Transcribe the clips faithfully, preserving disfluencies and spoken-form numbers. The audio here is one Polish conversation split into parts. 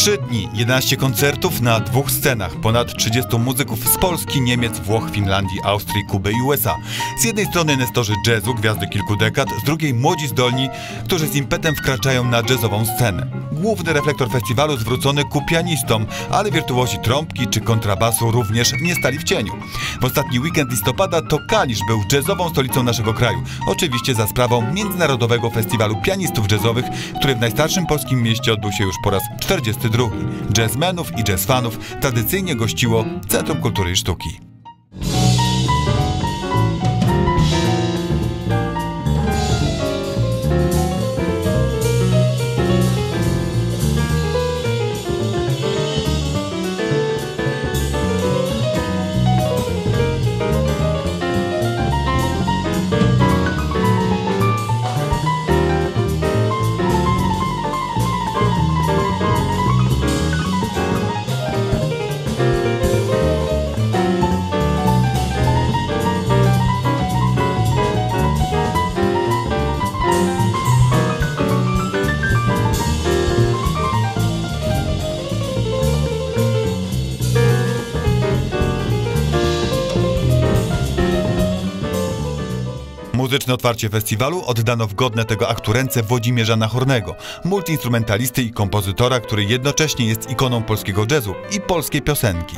Trzy dni, jedenaście koncertów na dwóch scenach, ponad trzydziestu muzyków z Polski, Niemiec, Włoch, Finlandii, Austrii, Kuby i U S A. Z jednej strony nestorzy jazzu, gwiazdy kilku dekad, z drugiej młodzi zdolni, którzy z impetem wkraczają na jazzową scenę. Główny reflektor festiwalu zwrócony ku pianistom, ale wirtuozi trąbki czy kontrabasu również nie stali w cieniu. W ostatni weekend listopada to Kalisz był jazzową stolicą naszego kraju. Oczywiście za sprawą Międzynarodowego Festiwalu Pianistów Jazzowych, który w najstarszym polskim mieście odbył się już po raz czterdziesty drugi. Jazzmenów i jazzfanów tradycyjnie gościło Centrum Kultury i Sztuki. Muzyczne otwarcie festiwalu oddano w godne tego aktu ręce Włodzimierza Nachornego, multiinstrumentalisty i kompozytora, który jednocześnie jest ikoną polskiego jazzu i polskiej piosenki.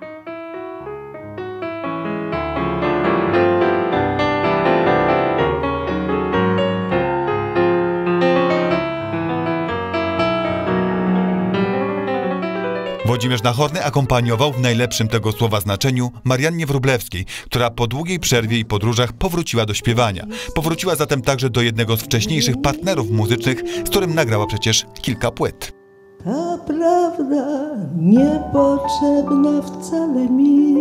Włodzimierz Nachorny akompaniował w najlepszym tego słowa znaczeniu Mariannie Wróblewskiej, która po długiej przerwie i podróżach powróciła do śpiewania. Powróciła zatem także do jednego z wcześniejszych partnerów muzycznych, z którym nagrała przecież kilka płyt. Ta prawda niepotrzebna wcale mi.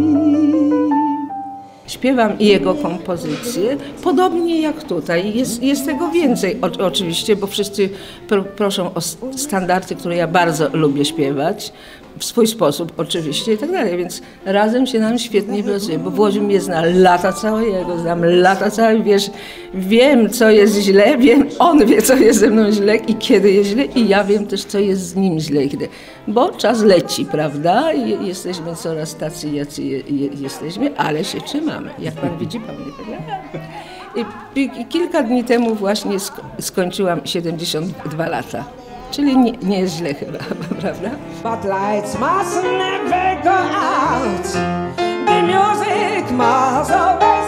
Śpiewam i jego kompozycje, podobnie jak tutaj. Jest, jest tego więcej o, oczywiście, bo wszyscy pr proszą o standardy, które ja bardzo lubię śpiewać, w swój sposób oczywiście i tak dalej, więc razem się nam świetnie pracuje, bo Włodzimierz zna lata całego, znam lata całe, wiesz, wiem co jest źle, wiem, on wie co jest ze mną źle i kiedy jest źle i ja wiem też co jest z nim źle, kiedy, bo czas leci, prawda, i jesteśmy coraz tacy, jacy je, je, jesteśmy, ale się trzymamy, jak pan widzi, pan nie prawda? I, i, I kilka dni temu właśnie sk skończyłam siedemdziesiąt dwa lata. Czyli nie, nie jest źle chyba, prawda? But lights must never go out. The music must always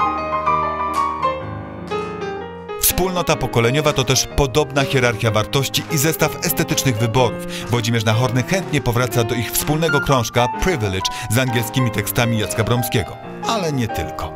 play. Wspólnota pokoleniowa to też podobna hierarchia wartości i zestaw estetycznych wyborów. Włodzimierz Nachorny chętnie powraca do ich wspólnego krążka Privilege z angielskimi tekstami Jacka Bromskiego. Ale nie tylko.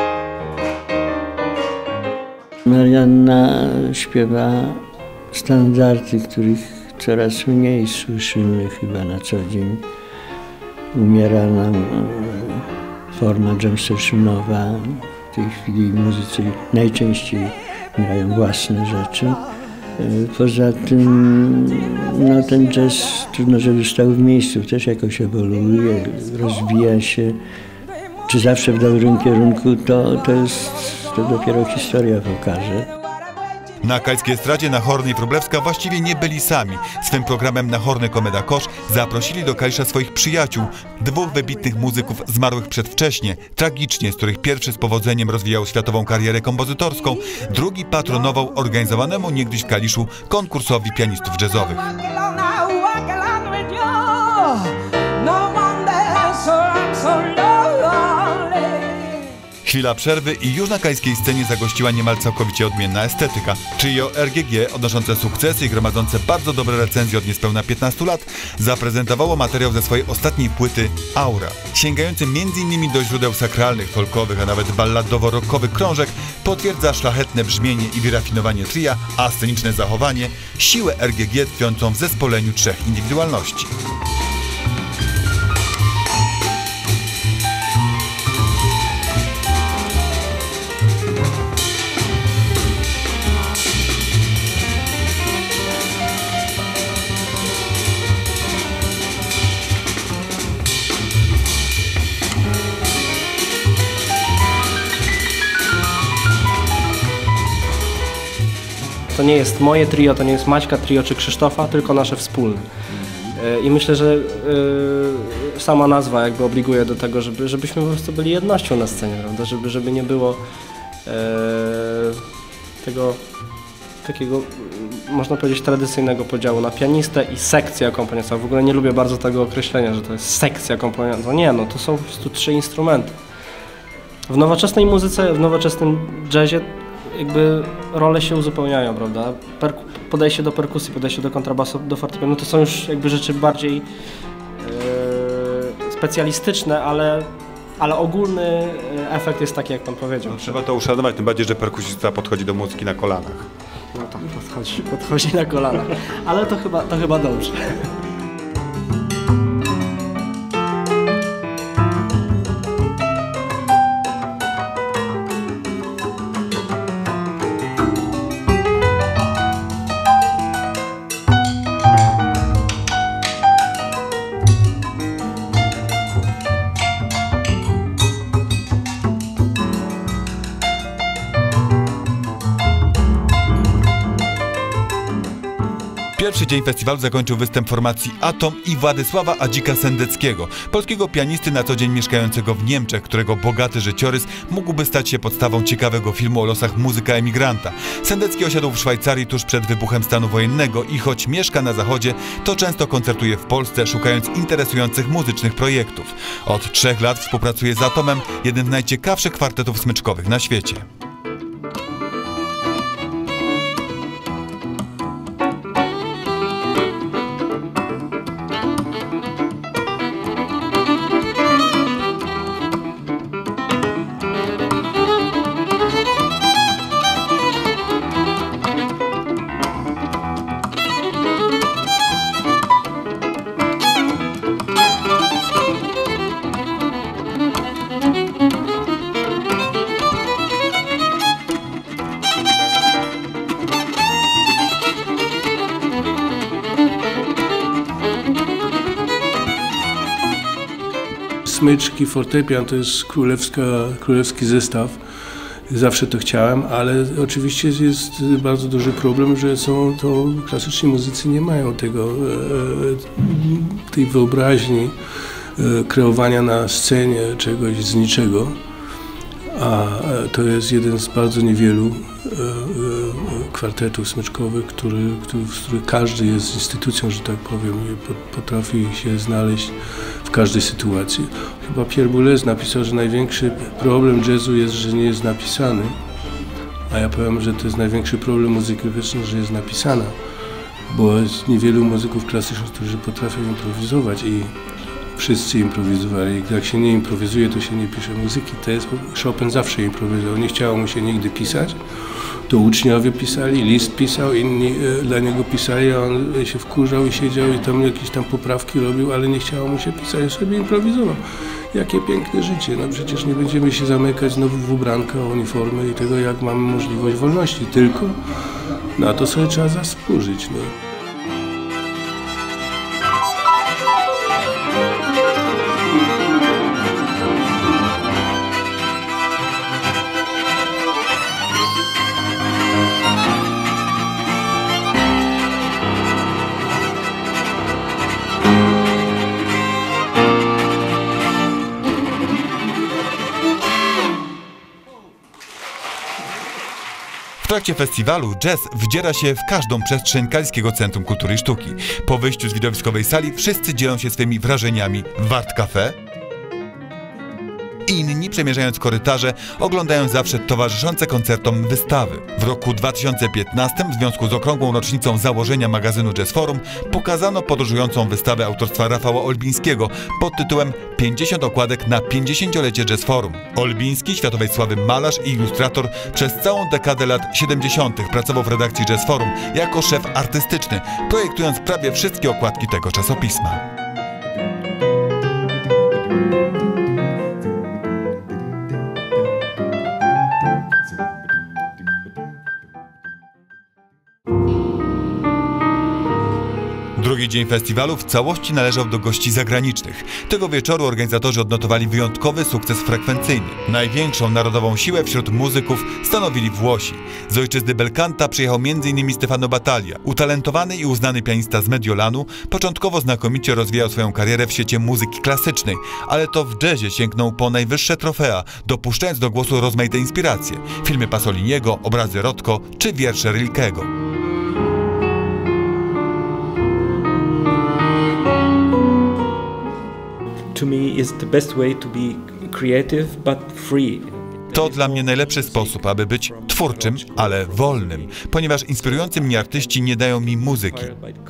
Marianna śpiewa standardy, których coraz mniej słyszymy chyba na co dzień. Umiera nam forma jam sessionowa. W tej chwili muzycy najczęściej grają własne rzeczy. Poza tym no, ten jazz trudno, żeby stał w miejscu, też jakoś ewoluuje, rozwija się. Czy zawsze w dobrym kierunku, to, to jest to dopiero historia pokaże. Na kajskiej estradzie Nachorny i Wróblewska właściwie nie byli sami. Swym programem Nachorny Komeda Kosz zaprosili do Kalisza swoich przyjaciół, dwóch wybitnych muzyków zmarłych przedwcześnie, tragicznie, z których pierwszy z powodzeniem rozwijał światową karierę kompozytorską, drugi patronował organizowanemu niegdyś w Kaliszu konkursowi pianistów jazzowych. Chwila przerwy i już na kajskiej scenie zagościła niemal całkowicie odmienna estetyka. Trio R G G, odnoszące sukcesy i gromadzące bardzo dobre recenzje od niespełna piętnastu lat, zaprezentowało materiał ze swojej ostatniej płyty Aura. Sięgający między innymi do źródeł sakralnych, folkowych, a nawet balladowo-rockowych krążek, potwierdza szlachetne brzmienie i wyrafinowanie tria, a sceniczne zachowanie, siłę R G G tkwiącą w zespoleniu trzech indywidualności. To nie jest moje trio, to nie jest Maćka trio czy Krzysztofa, tylko nasze wspólne. I myślę, że yy, sama nazwa jakby obliguje do tego, żeby, żebyśmy po prostu byli jednością na scenie, prawda? Żeby, żeby nie było yy, tego takiego, można powiedzieć, tradycyjnego podziału na pianistę i sekcję akompaniancją. W ogóle nie lubię bardzo tego określenia, że to jest sekcja akompaniancją. Nie, no to są po prostu trzy instrumenty. W nowoczesnej muzyce, w nowoczesnym jazzie jakby role się uzupełniają, prawda? Perku podejście do perkusji, podejście do kontrabasu, do fortepianu to są już jakby rzeczy bardziej yy, specjalistyczne, ale, ale ogólny efekt jest taki, jak pan powiedział. No, trzeba to uszanować, tym bardziej, że perkusista podchodzi do muzyki na kolanach. No tak, podchodzi, podchodzi na kolanach, ale to chyba, to chyba dobrze. Pierwszy dzień festiwalu zakończył występ formacji Atom i Władysława Adzika Sendeckiego, polskiego pianisty na co dzień mieszkającego w Niemczech, którego bogaty życiorys mógłby stać się podstawą ciekawego filmu o losach muzyka emigranta. Sendecki osiadł w Szwajcarii tuż przed wybuchem stanu wojennego i choć mieszka na zachodzie, to często koncertuje w Polsce, szukając interesujących muzycznych projektów. Od trzech lat współpracuje z Atomem, jednym z najciekawszych kwartetów smyczkowych na świecie. Smyczki, fortepian to jest królewska, królewski zestaw. Zawsze to chciałem, ale oczywiście jest bardzo duży problem, że są to klasyczni muzycy nie mają tego, tej wyobraźni kreowania na scenie czegoś z niczego. A to jest jeden z bardzo niewielu kwartetów smyczkowych, który, który, w których każdy jest instytucją, że tak powiem, i potrafi się znaleźć w każdej sytuacji. Chyba Pierre Boulez napisał, że największy problem jazzu jest, że nie jest napisany, a ja powiem, że to jest największy problem muzyki klasycznej, że jest napisana, bo jest niewielu muzyków klasycznych, którzy potrafią improwizować i wszyscy improwizowali. Jak się nie improwizuje, to się nie pisze muzyki. To jest, Chopin zawsze improwizował. Nie chciało mu się nigdy pisać. To uczniowie pisali, Liszt pisał, inni e, dla niego pisali, a on się wkurzał i siedział i tam jakieś tam poprawki robił, ale nie chciało mu się pisać, ja sobie improwizował. Jakie piękne życie. No przecież nie będziemy się zamykać znowu w ubranka, uniformy i tego, jak mamy możliwość wolności. Tylko na to sobie trzeba zasłużyć. No. W trakcie festiwalu jazz wdziera się w każdą przestrzeń Kaliskiego Centrum Kultury i Sztuki. Po wyjściu z widowiskowej sali wszyscy dzielą się swymi wrażeniami w Art Café. Inni, przemierzając korytarze, oglądają zawsze towarzyszące koncertom wystawy. W roku dwa tysiące piętnastym, w związku z okrągłą rocznicą założenia magazynu Jazz Forum, pokazano podróżującą wystawę autorstwa Rafała Olbińskiego pod tytułem pięćdziesiąt okładek na pięćdziesięciolecie Jazz Forum. Olbiński, światowej sławy malarz i ilustrator, przez całą dekadę lat siedemdziesiątych pracował w redakcji Jazz Forum jako szef artystyczny, projektując prawie wszystkie okładki tego czasopisma. Drugi dzień festiwalu w całości należał do gości zagranicznych. Tego wieczoru organizatorzy odnotowali wyjątkowy sukces frekwencyjny. Największą narodową siłę wśród muzyków stanowili Włosi. Z ojczyzny Belcanta przyjechał między innymi Stefano Battaglia, utalentowany i uznany pianista z Mediolanu. Początkowo znakomicie rozwijał swoją karierę w świecie muzyki klasycznej, ale to w jazzie sięgnął po najwyższe trofea, dopuszczając do głosu rozmaite inspiracje. Filmy Pasoliniego, obrazy Rothko czy wiersze Rilkego. To me is the best way to be creative but free. To dla mnie najlepszy sposób, aby być twórczym, ale wolnym, ponieważ inspirujący mnie artyści nie dają mi muzyki.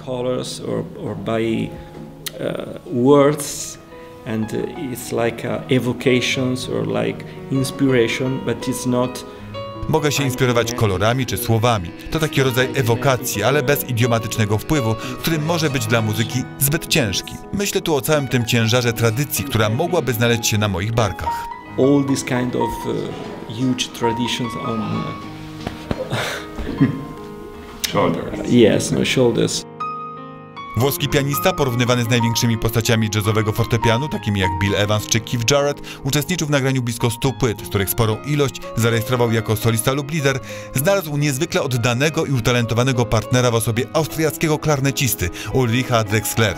And it's like uh, evocations or like inspiration, but it's not. Mogę się inspirować kolorami czy słowami. To taki rodzaj ewokacji, ale bez idiomatycznego wpływu, który może być dla muzyki zbyt ciężki. Myślę tu o całym tym ciężarze tradycji, która mogłaby znaleźć się na moich barkach. All these kind of uh, huge traditions on uh, shoulders. Yes, no shoulders. Włoski pianista, porównywany z największymi postaciami jazzowego fortepianu, takimi jak Bill Evans czy Keith Jarrett, uczestniczył w nagraniu blisko stu płyt, z których sporą ilość zarejestrował jako solista lub lider, znalazł niezwykle oddanego i utalentowanego partnera w osobie austriackiego klarnecisty Ulricha Drexlera.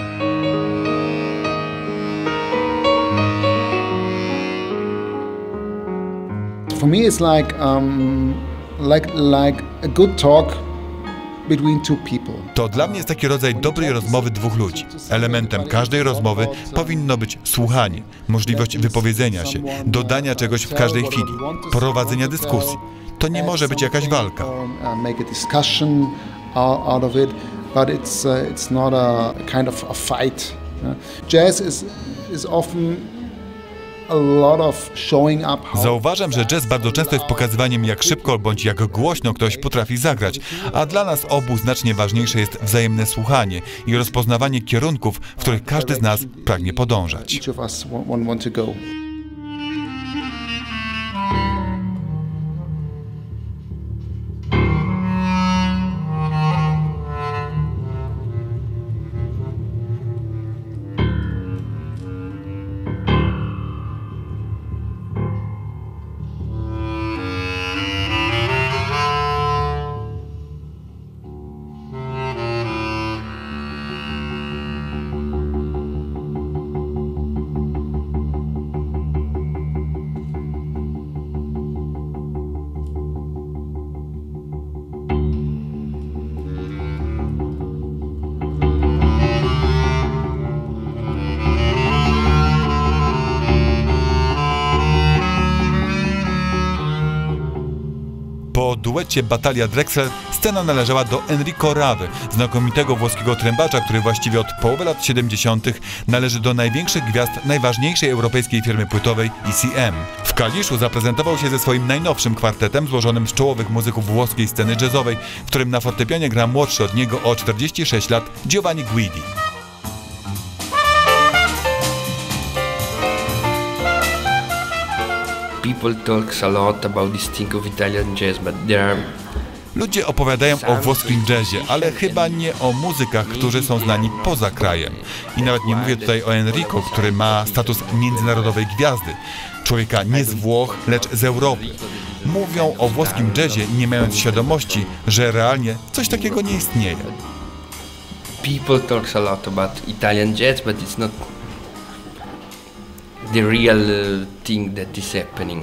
For me it's like um, like like a good talk between two people. To dla mnie jest taki rodzaj dobrej rozmowy dwóch ludzi. Elementem każdej rozmowy powinno być słuchanie, możliwość wypowiedzenia się, dodania czegoś w każdej chwili, prowadzenia dyskusji. To nie może być jakaś walka. Make a discussion out of it, but it's it's not a kind of a fight. Jazz is is often Zauważam, że jazz bardzo często jest pokazywaniem, jak szybko bądź jak głośno ktoś potrafi zagrać, a dla nas obu znacznie ważniejsze jest wzajemne słuchanie i rozpoznawanie kierunków, w których każdy z nas pragnie podążać. Po duecie Battaglia-Drexler scena należała do Enrico Rawy, znakomitego włoskiego trębacza, który właściwie od połowy lat siedemdziesiątych należy do największych gwiazd najważniejszej europejskiej firmy płytowej E C M. W Kaliszu zaprezentował się ze swoim najnowszym kwartetem złożonym z czołowych muzyków włoskiej sceny jazzowej, w którym na fortepianie gra młodszy od niego o czterdzieści sześć lat Giovanni Guidi. People talks a lot about this thing of Italian jazz, but there are... Ludzie opowiadają o włoskim jazzie, ale chyba nie o muzykach, którzy są znani poza krajem. I nawet nie mówię tutaj o Enrico, który ma status międzynarodowej gwiazdy. Człowieka nie z Włoch, lecz z Europy. Mówią o włoskim jazzie, nie mając świadomości, że realnie coś takiego nie istnieje. People talks a lot about Italian jazz, but it's not the real uh, thing that is happening.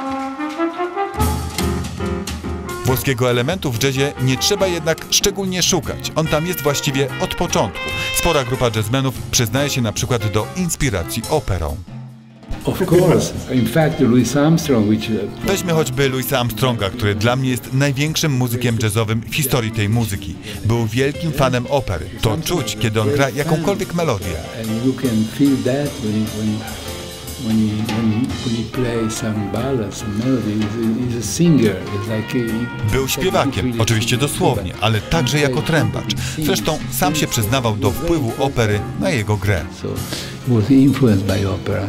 Włoskiego elementu w jazzie nie trzeba jednak szczególnie szukać. On tam jest właściwie od początku. Spora grupa jazzmenów przyznaje się na przykład do inspiracji operą. Of course. In fact, Louis Armstrong, which... Weźmy choćby Louisa Armstronga, który dla mnie jest największym muzykiem jazzowym w historii tej muzyki. Był wielkim fanem opery. To czuć, kiedy on gra jakąkolwiek melodię. And you can feel that when when when he when when he plays some ballads, some melody. He's a singer. It's like he... Był śpiewakiem, oczywiście dosłownie, ale także jako trębacz. Zresztą sam się przyznawał do wpływu opery na jego grę. So he was influenced by opera.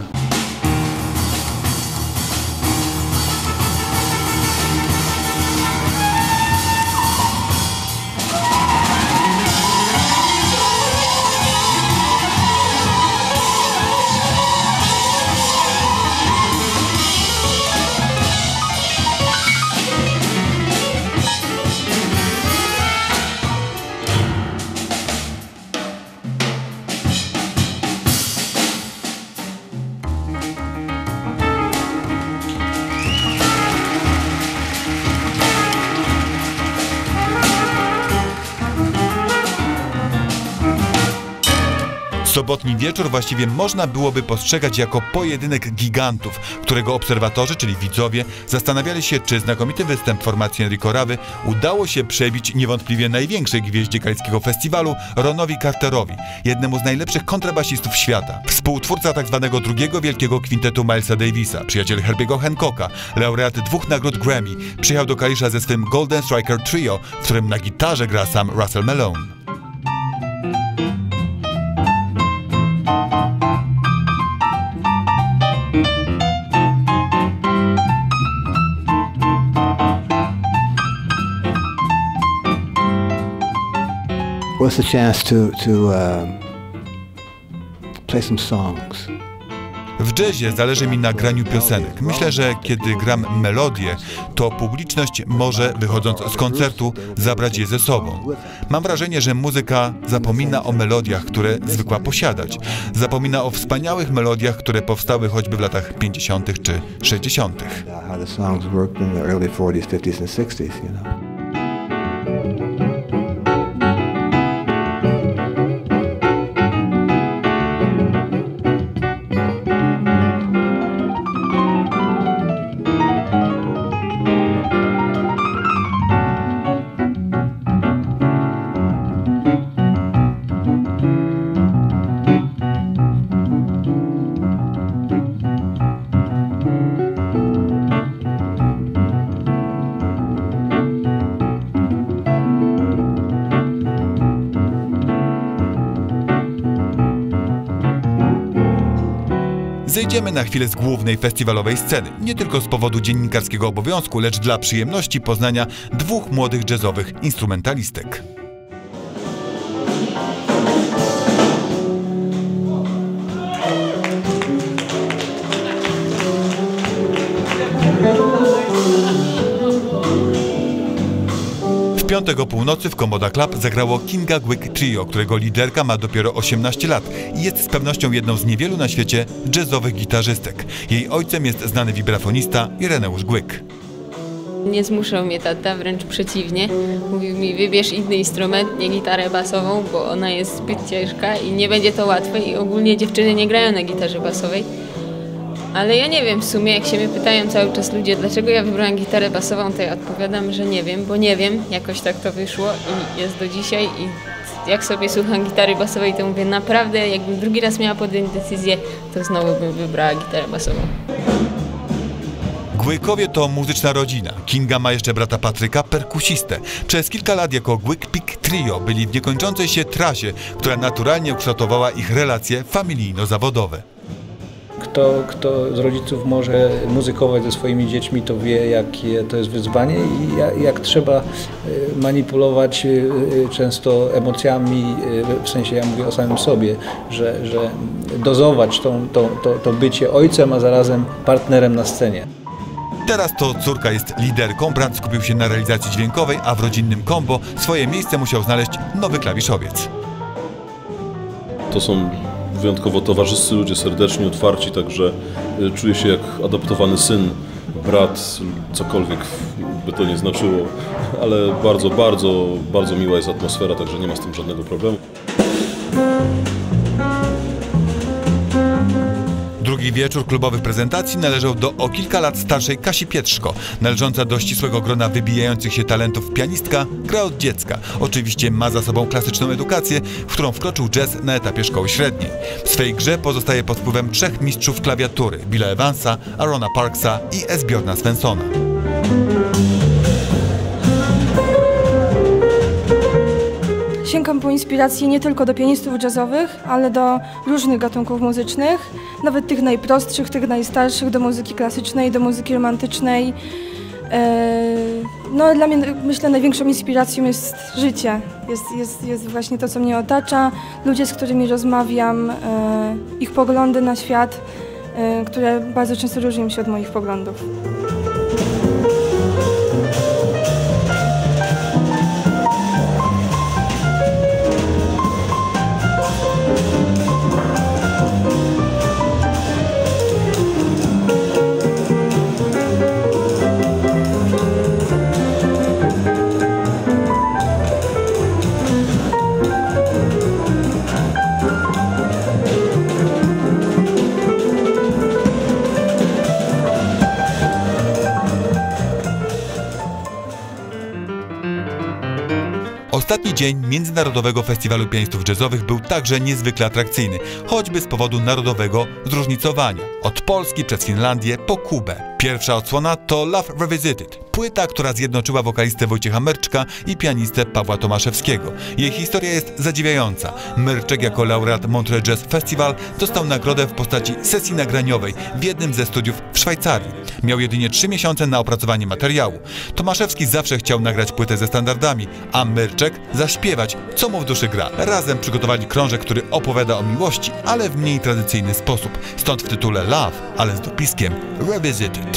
Sobotni wieczór właściwie można byłoby postrzegać jako pojedynek gigantów, którego obserwatorzy, czyli widzowie, zastanawiali się, czy znakomity występ formacji Enrico Rawy udało się przebić niewątpliwie największej gwieździe galickiego festiwalu, Ronowi Carterowi, jednemu z najlepszych kontrabasistów świata. Współtwórca tak zwanego drugiego wielkiego kwintetu Milesa Davisa, przyjaciel Herbiego Hancocka, laureat dwóch nagród Grammy, przyjechał do Kalisza ze swym Golden Striker Trio, w którym na gitarze gra sam Russell Malone. Was the chance to to uh, play some songs. W jazzie zależy mi na graniu piosenek. Myślę, że kiedy gram melodię, to publiczność może, wychodząc z koncertu, zabrać je ze sobą. Mam wrażenie, że muzyka zapomina o melodiach, które zwykła posiadać. Zapomina o wspaniałych melodiach, które powstały choćby w latach pięćdziesiątych czy sześćdziesiątych. Zejdziemy na chwilę z głównej festiwalowej sceny, nie tylko z powodu dziennikarskiego obowiązku, lecz dla przyjemności poznania dwóch młodych jazzowych instrumentalistek. W piątek o północy w Komoda Club zagrało Kinga Gwick Trio, którego liderka ma dopiero osiemnaście lat i jest z pewnością jedną z niewielu na świecie jazzowych gitarzystek. Jej ojcem jest znany wibrafonista Ireneusz Gwick. Nie zmuszał mnie tata, wręcz przeciwnie. Mówił mi, wybierz inny instrument, nie gitarę basową, bo ona jest zbyt ciężka i nie będzie to łatwe i ogólnie dziewczyny nie grają na gitarze basowej. Ale ja nie wiem, w sumie jak się mnie pytają cały czas ludzie, dlaczego ja wybrałam gitarę basową, to ja odpowiadam, że nie wiem, bo nie wiem, jakoś tak to wyszło i jest do dzisiaj i jak sobie słucham gitary basowej, to mówię, naprawdę, jakbym drugi raz miała podjąć decyzję, to znowu bym wybrała gitarę basową. Gwickowie to muzyczna rodzina. Kinga ma jeszcze brata Patryka, perkusistę. Przez kilka lat jako Gwick Pick Trio byli w niekończącej się trasie, która naturalnie ukształtowała ich relacje familijno-zawodowe. Kto, kto z rodziców może muzykować ze swoimi dziećmi, to wie, jakie to jest wyzwanie i jak, jak trzeba manipulować często emocjami, w sensie ja mówię o samym sobie, że, że dozować tą, tą, to, to bycie ojcem, a zarazem partnerem na scenie. Teraz to córka jest liderką, brat skupił się na realizacji dźwiękowej, a w rodzinnym kombo swoje miejsce musiał znaleźć nowy klawiszowiec. To są wyjątkowo towarzyscy ludzie, serdeczni, otwarci, także czuję się jak adoptowany syn, brat, cokolwiek by to nie znaczyło, ale bardzo, bardzo, bardzo miła jest atmosfera, także nie ma z tym żadnego problemu. Drugi wieczór klubowych prezentacji należał do o kilka lat starszej Kasi Pietrzko. Należąca do ścisłego grona wybijających się talentów pianistka, gra od dziecka. Oczywiście ma za sobą klasyczną edukację, w którą wkroczył jazz na etapie szkoły średniej. W swej grze pozostaje pod wpływem trzech mistrzów klawiatury, Billa Evansa, Arona Parksa i Esbjorna Svenssona. Sięgam po inspirację nie tylko do pianistów jazzowych, ale do różnych gatunków muzycznych, nawet tych najprostszych, tych najstarszych, do muzyki klasycznej, do muzyki romantycznej. No, dla mnie, myślę, największą inspiracją jest życie, jest, jest, jest właśnie to, co mnie otacza, ludzie, z którymi rozmawiam, ich poglądy na świat, które bardzo często różnią się od moich poglądów. Ostatni dzień Międzynarodowego Festiwalu Pianistów Jazzowych był także niezwykle atrakcyjny, choćby z powodu narodowego zróżnicowania. Od Polski przez Finlandię po Kubę. Pierwsza odsłona to Love Revisited, płyta, która zjednoczyła wokalistę Wojciecha Myrczka i pianistę Pawła Tomaszewskiego. Jej historia jest zadziwiająca. Myrczek jako laureat Montreux Jazz Festival dostał nagrodę w postaci sesji nagraniowej w jednym ze studiów w Szwajcarii. Miał jedynie trzy miesiące na opracowanie materiału. Tomaszewski zawsze chciał nagrać płytę ze standardami, a Myrczek zaśpiewać, co mu w duszy gra. Razem przygotowali krążek, który opowiada o miłości, ale w mniej tradycyjny sposób. Stąd w tytule Love, ale z dopiskiem Revisited.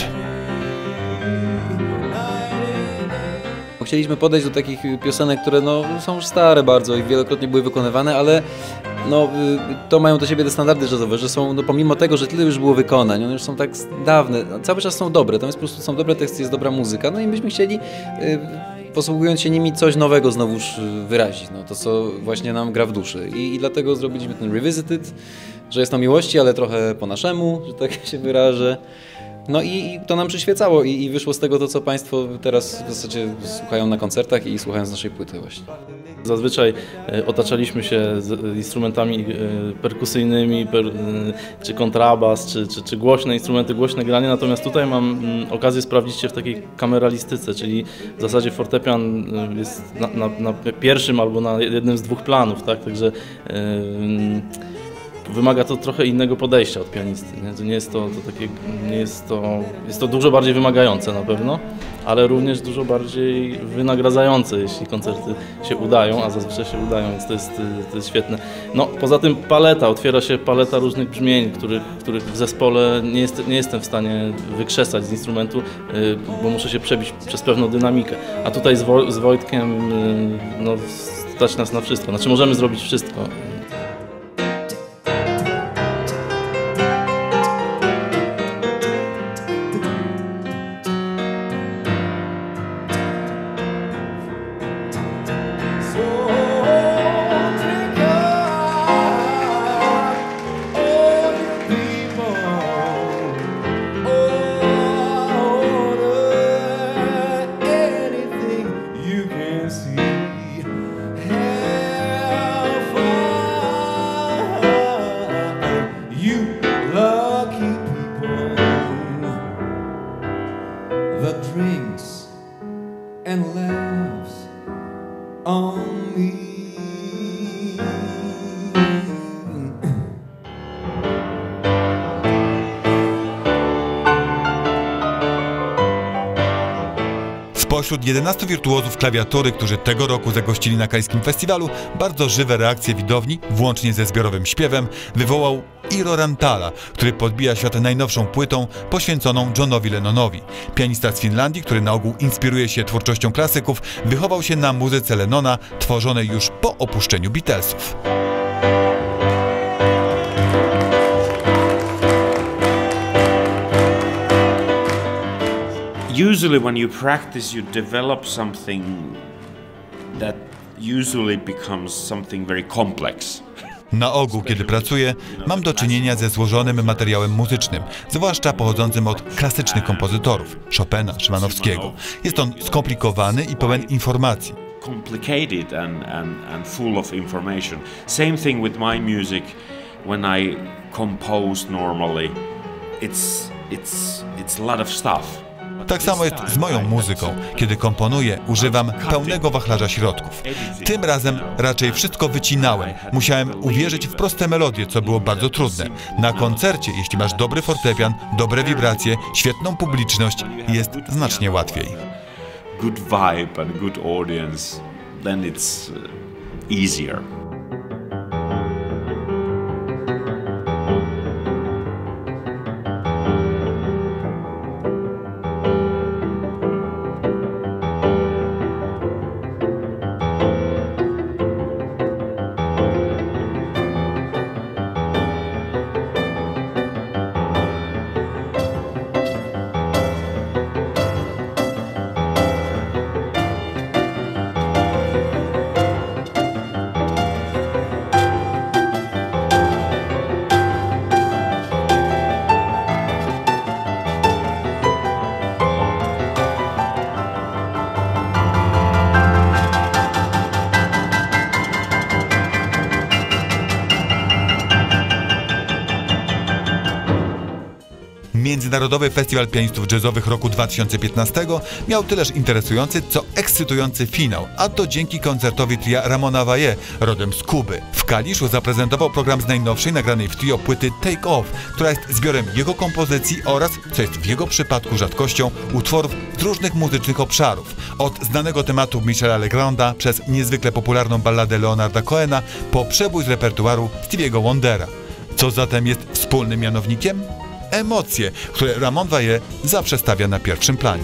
Chcieliśmy podejść do takich piosenek, które no, są już stare bardzo i wielokrotnie były wykonywane, ale no, to mają do siebie te standardy jazzowe, że są, no, pomimo tego, że tyle już było wykonań, one już są tak dawne, no, cały czas są dobre, tam jest po prostu są dobre teksty, jest dobra muzyka, no i byśmy chcieli, yy, posługując się nimi, coś nowego znowuż wyrazić, no, to co właśnie nam gra w duszy. I, i dlatego zrobiliśmy ten Revisited, że jest o miłości, ale trochę po naszemu, że tak się wyrażę. No i, i to nam przyświecało i, i wyszło z tego to, co Państwo teraz w zasadzie słuchają na koncertach i słuchają z naszej płyty właśnie. Zazwyczaj e, otaczaliśmy się z instrumentami e, perkusyjnymi, per, e, czy kontrabas, czy, czy, czy głośne instrumenty, głośne granie, natomiast tutaj mam m, okazję sprawdzić się w takiej kameralistyce, czyli w zasadzie fortepian jest na, na, na pierwszym albo na jednym z dwóch planów, tak? Także e, wymaga to trochę innego podejścia od pianisty. Nie, to nie jest to, to takie, nie jest to, jest to dużo bardziej wymagające na pewno, ale również dużo bardziej wynagradzające, jeśli koncerty się udają, a zazwyczaj się udają, więc to jest, to jest świetne. No, poza tym paleta, otwiera się paleta różnych brzmień, których, których w zespole nie, jest, nie jestem w stanie wykrzesać z instrumentu, bo muszę się przebić przez pewną dynamikę. A tutaj z, Wo z Wojtkiem no, stać nas na wszystko, znaczy możemy zrobić wszystko. Spośród jedenastu wirtuozów klawiatury, którzy tego roku zagościli na Kaliskim Festiwalu, bardzo żywe reakcje widowni, włącznie ze zbiorowym śpiewem, wywołał Iiro Rantala, który podbija świat najnowszą płytą poświęconą Johnowi Lennonowi. Pianista z Finlandii, który na ogół inspiruje się twórczością klasyków, wychował się na muzyce Lennona, tworzonej już po opuszczeniu Beatlesów. Usually when you practice, you develop something that usually becomes something very complex. Na ogół, kiedy pracuję, mam do czynienia ze złożonym materiałem muzycznym, zwłaszcza pochodzącym od klasycznych kompozytorów, Chopina, Szymanowskiego. Jest on skomplikowany i pełen informacji. Complicated and, and, and full of information. Same thing with my music. When I compose normally, it's, it's, it's a lot of stuff. Tak samo jest z moją muzyką. Kiedy komponuję, używam pełnego wachlarza środków. Tym razem raczej wszystko wycinałem. Musiałem uwierzyć w proste melodie, co było bardzo trudne. Na koncercie, jeśli masz dobry fortepian, dobre wibracje, świetną publiczność, jest znacznie łatwiej. Good vibe and good audience, then it's easier. Międzynarodowy Festiwal Pianistów Jazzowych roku dwa tysiące piętnastego miał tyleż interesujący, co ekscytujący finał, a to dzięki koncertowi tria Ramona Valle, rodem z Kuby. W Kaliszu zaprezentował program z najnowszej, nagranej w trio płyty Take Off, która jest zbiorem jego kompozycji oraz, co jest w jego przypadku rzadkością, utworów z różnych muzycznych obszarów. Od znanego tematu Michela Legranda przez niezwykle popularną balladę Leonarda Cohena po przebój z repertuaru Stevie'ego Wondera. Co zatem jest wspólnym mianownikiem? Emocje, które Ramon Valle zawsze stawia na pierwszym planie.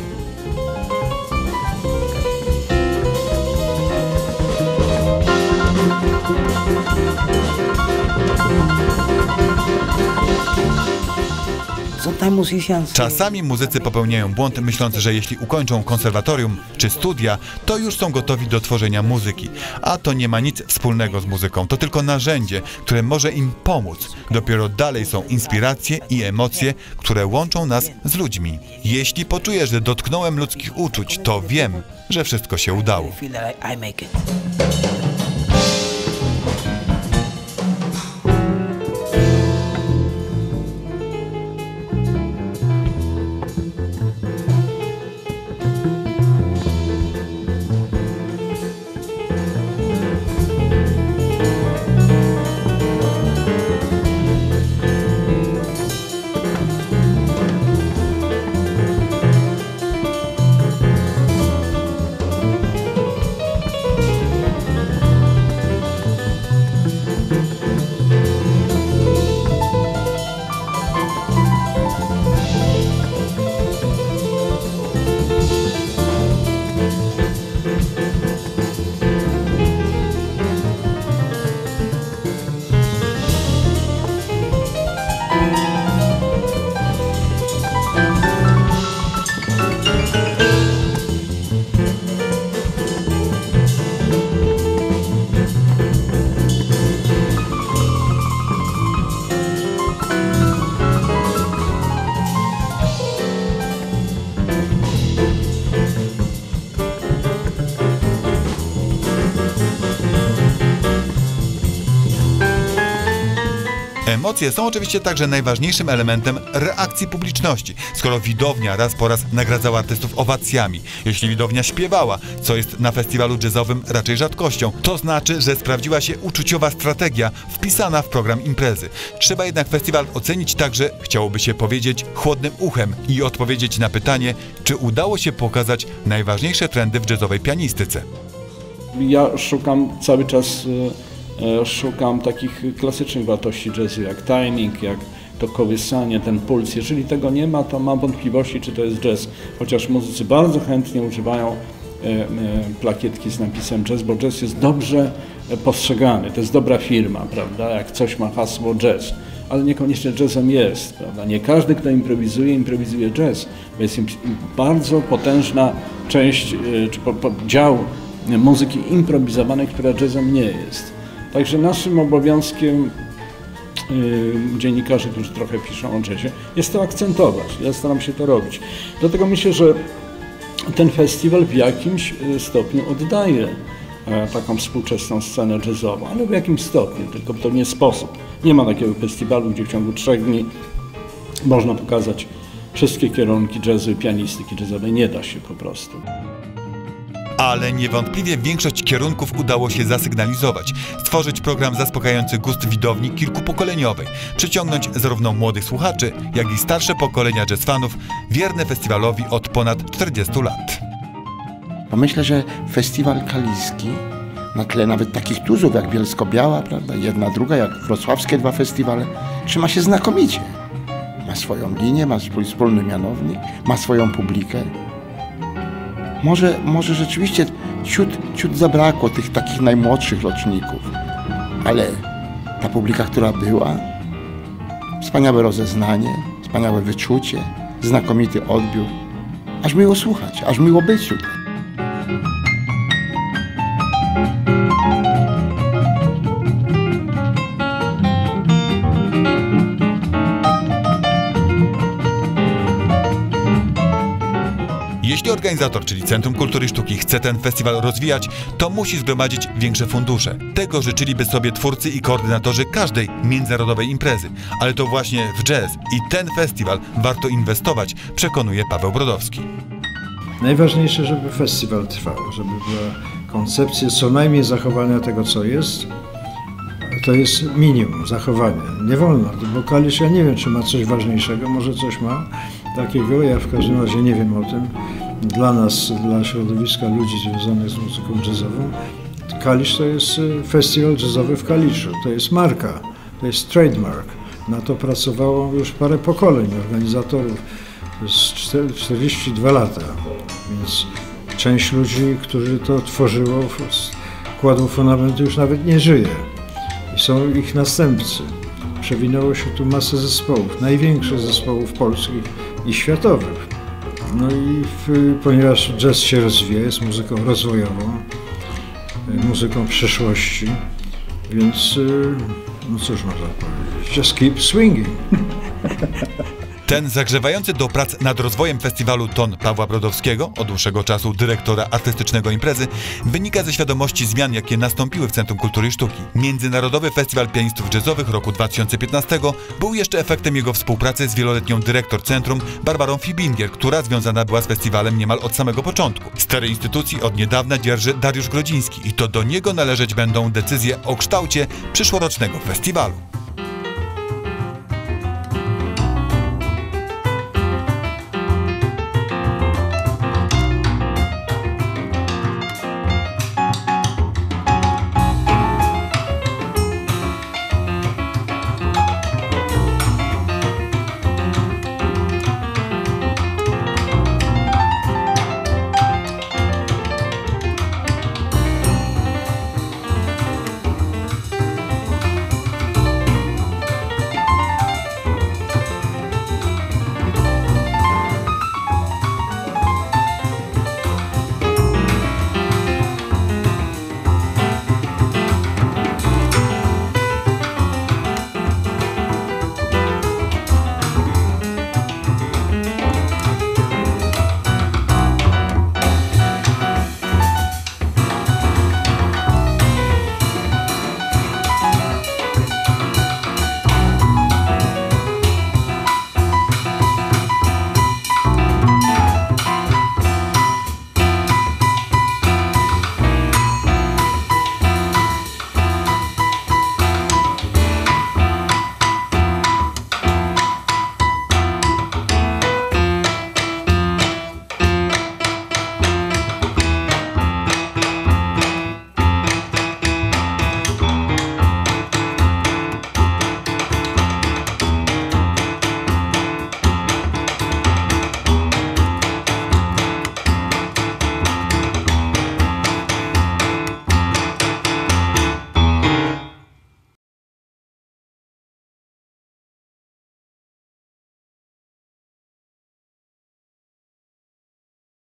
Czasami muzycy popełniają błąd, myśląc, że jeśli ukończą konserwatorium czy studia, to już są gotowi do tworzenia muzyki. A to nie ma nic wspólnego z muzyką, to tylko narzędzie, które może im pomóc. Dopiero dalej są inspiracje i emocje, które łączą nas z ludźmi. Jeśli poczuję, że dotknąłem ludzkich uczuć, to wiem, że wszystko się udało. Emocje są oczywiście także najważniejszym elementem reakcji publiczności. Skoro widownia raz po raz nagradzała artystów owacjami, jeśli widownia śpiewała, co jest na festiwalu jazzowym raczej rzadkością, to znaczy, że sprawdziła się uczuciowa strategia wpisana w program imprezy. Trzeba jednak festiwal ocenić także, chciałoby się powiedzieć, chłodnym uchem i odpowiedzieć na pytanie, czy udało się pokazać najważniejsze trendy w jazzowej pianistyce. Ja szukam cały czas Szukam takich klasycznych wartości jazzu, jak timing, jak to kołysanie, ten puls. Jeżeli tego nie ma, to mam wątpliwości, czy to jest jazz. Chociaż muzycy bardzo chętnie używają plakietki z napisem jazz, bo jazz jest dobrze postrzegany. To jest dobra firma, prawda? Jak coś ma hasło jazz, ale niekoniecznie jazzem jest, prawda? Nie każdy, kto improwizuje, improwizuje jazz, bo jest bardzo potężna część, czy dział muzyki improwizowanej, która jazzem nie jest. Także naszym obowiązkiem yy, dziennikarzy, którzy trochę piszą o jazzie, jest to akcentować. Ja staram się to robić. Dlatego myślę, że ten festiwal w jakimś stopniu oddaje e, taką współczesną scenę jazzową, ale w jakimś stopniu, tylko to nie sposób. Nie ma takiego festiwalu, gdzie w ciągu trzech dni można pokazać wszystkie kierunki jazzu i pianistyki jazzowej. Nie da się po prostu. Ale niewątpliwie większość kierunków udało się zasygnalizować, stworzyć program zaspokajający gust widowni kilkupokoleniowej, przyciągnąć zarówno młodych słuchaczy, jak i starsze pokolenia jazz fanów, wierne festiwalowi od ponad czterdziestu lat. Myślę, że festiwal kaliski, na tle nawet takich tuzów jak Bielsko-Biała, prawda, jedna, druga, jak wrocławskie dwa festiwale, trzyma się znakomicie. Ma swoją linię, ma swój wspólny mianownik, ma swoją publikę. Może, może rzeczywiście ciut, ciut zabrakło tych takich najmłodszych roczników, ale ta publika, która była, wspaniałe rozeznanie, wspaniałe wyczucie, znakomity odbiór. Aż miło słuchać, aż miło być tutaj. Jeśli organizator, czyli Centrum Kultury i Sztuki, chce ten festiwal rozwijać, to musi zgromadzić większe fundusze. Tego życzyliby sobie twórcy i koordynatorzy każdej międzynarodowej imprezy. Ale to właśnie w jazz i ten festiwal warto inwestować, przekonuje Paweł Brodowski. Najważniejsze, żeby festiwal trwał, żeby była koncepcja co najmniej zachowania tego, co jest. To jest minimum zachowania. Nie wolno, bo Kalisz, ja nie wiem, czy ma coś ważniejszego, może coś ma takiego, ja w każdym razie nie wiem o tym. Dla nas, dla środowiska ludzi związanych z muzyką jazzową, Kalisz to jest festiwal jazzowy w Kaliszu, to jest marka, to jest trademark. Na to pracowało już parę pokoleń organizatorów, to jest czterdzieści dwa lata, więc część ludzi, którzy to tworzyło, kładło fundamenty, już nawet nie żyje. I są ich następcy. Przewinęło się tu masę zespołów, największych zespołów polskich i światowych. No i w, ponieważ jazz się rozwija, jest muzyką rozwojową, muzyką przyszłości, więc no cóż można powiedzieć, just keep swinging. Ten zagrzewający do prac nad rozwojem festiwalu ton Pawła Brodowskiego, od dłuższego czasu dyrektora artystycznego imprezy, wynika ze świadomości zmian, jakie nastąpiły w Centrum Kultury i Sztuki. Międzynarodowy Festiwal Pianistów Jazzowych roku dwa tysiące piętnastego był jeszcze efektem jego współpracy z wieloletnią dyrektor centrum Barbarą Fibinger, która związana była z festiwalem niemal od samego początku. Stery instytucji od niedawna dzierży Dariusz Grodziński i to do niego należeć będą decyzje o kształcie przyszłorocznego festiwalu.